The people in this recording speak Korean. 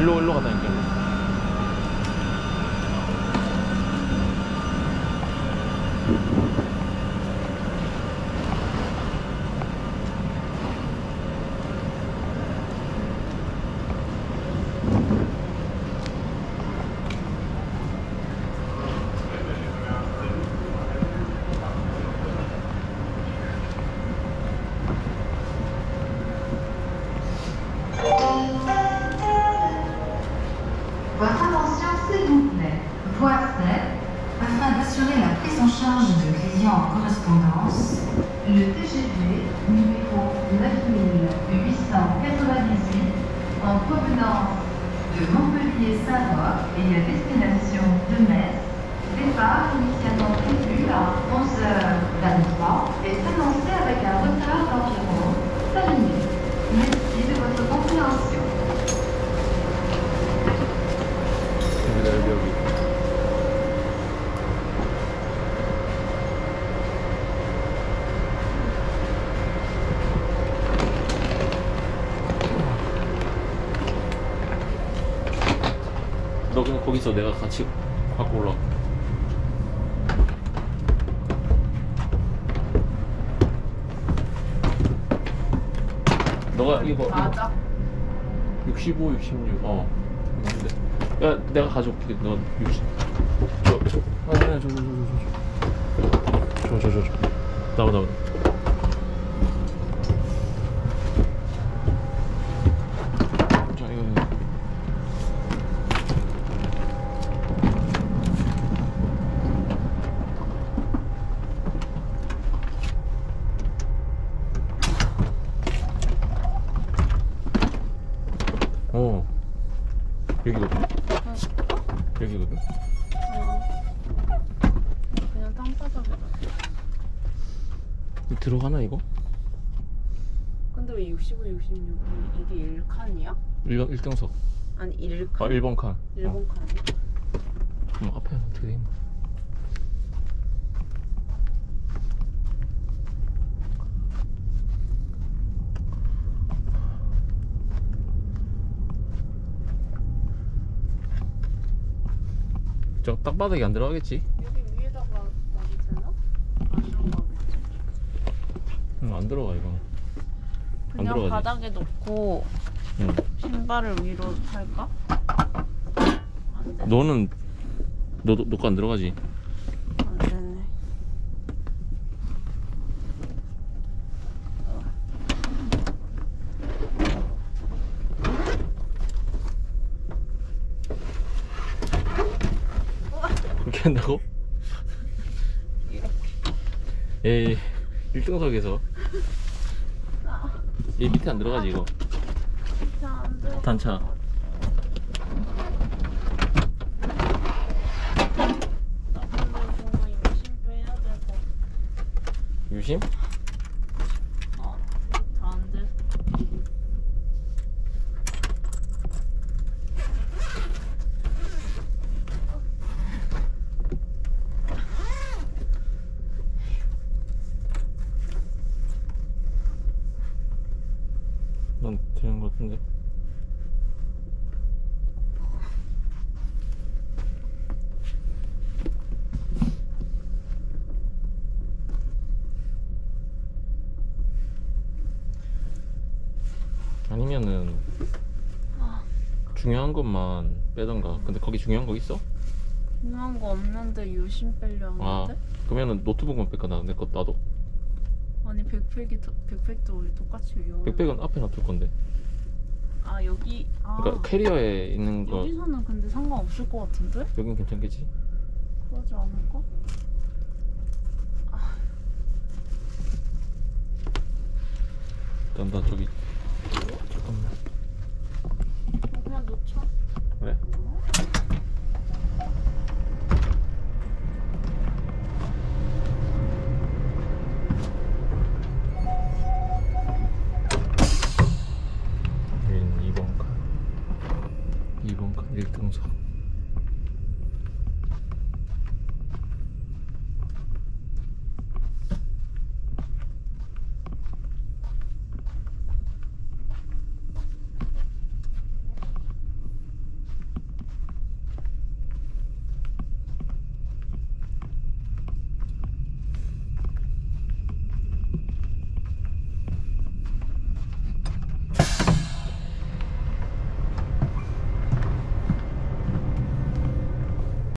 일로 가다니까. Votre attention s'il vous plaît. Voie 7. Afin d'assurer la prise en charge de clients en correspondance, le TGV numéro 9898 en provenance de Montpellier-Saint-Roch et à destination de Metz, départ initialement prévu à 11h23 est annoncé avec un retard d'environ 5 minutes. Merci de votre compréhension. 여기. 너 그냥 거기서 내가 같이 갖고 올라. 너가 이거 맞아. 65, 66. 맞는데. 야, 내가 가져올게. 너 60. 아니야, 저. 나와. 자, 이거. 여기거든? 여기거든? 그냥 땅바닥에. 들어가나 이거? 근데 왜 65, 66이 이게 1칸이야? 1등석. 아니 1칸? 1번 칸. 1번 칸이야? 그럼 앞에 어떻게 돼 있나? 저 땅바닥에 안 들어가겠지? 여기 위에다가 놔도 되나? 안 들어가겠지. 안 들어가 이거. 안 그냥 들어가지. 바닥에 놓고 신발을 위로 할까? 안 돼. 너는 너거 안 들어가지? 안 되네. 그렇게 한다고? 에이 1등석에서 얘 밑에 안 들어가지 이거. 안 들어가. 단차. 나 근데 뭔가 유심 빼야 될 것 같아. 유심? 잘 안 돼. 난 되는 것 같은데. 아니면은 중요한 것만 빼던가. 근데 거기 중요한 거 있어? 중요한 거 없는데 유심 빼려 하는데? 그러면은 노트북만 뺄까? 내 거 나도. 아니 백팩도 우리 똑같이 위험해. 백팩은 앞에 놔둘 건데. 아 여기 그러니까 캐리어에 있는 거 여기서는 근데 상관없을 것 같은데? 여긴 괜찮겠지? 그러지 않을까? 일단 나 저기 잠깐만. 그냥 놓쳐. 그래. 여긴 2번 칸 1등석.